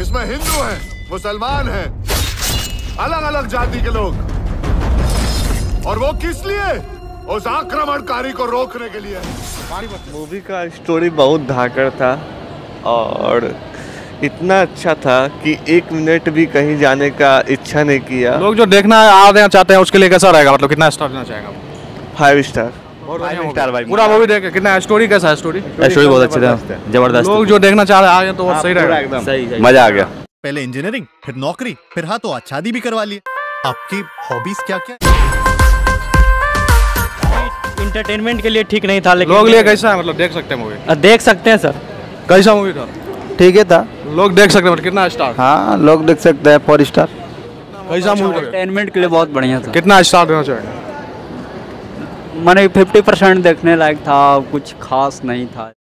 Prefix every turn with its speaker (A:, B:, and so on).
A: इसमें हिंदू हैं, मुसलमान हैं, अलग अलग जाति के लोग, और वो किस लिए? उस आक्रमणकारी को रोकने के लिए।
B: मूवी का स्टोरी बहुत धाकड़ था और इतना अच्छा था कि 1 मिनट भी कहीं जाने का इच्छा नहीं किया।
C: लोग जो देखना आ देना चाहते हैं उसके लिए कैसा रहेगा, मतलब कितना स्टार देना चाहेगा?
B: 5 स्टार।
C: 5 स्टार भाई। पूरा मूवी देख के कितना स्टोरी कैसा है? स्टोरी
B: बहुत अच्छी था, जबरदस्त।
C: लोग जो देखना चाह रहे हैं तो वो सही रहेगा,
B: एकदम सही, मजा आ गया।
D: पहले इंजीनियरिंग, फिर नौकरी, फिर हाँ तो शादी भी करवा ली। आपकी हॉबीज क्या क्या?
E: एंटरटेनमेंट के लिए ठीक नहीं था, लेकिन
C: लोग लिए कैसा है, मतलब देख सकते हैं मूवी?
E: देख सकते हैं सर।
C: कैसा मूवी था?
F: ठीक है था,
C: लोग देख सकते हैं। मतलब कितना स्टार?
F: हाँ लोग देख सकते हैं, 4 स्टार।
C: कैसा मूवी?
E: एंटरटेनमेंट के लिए बहुत बढ़िया था।
C: कितना स्टार देना चाहेंगे?
E: मैंने 50% देखने लायक था, कुछ खास नहीं था।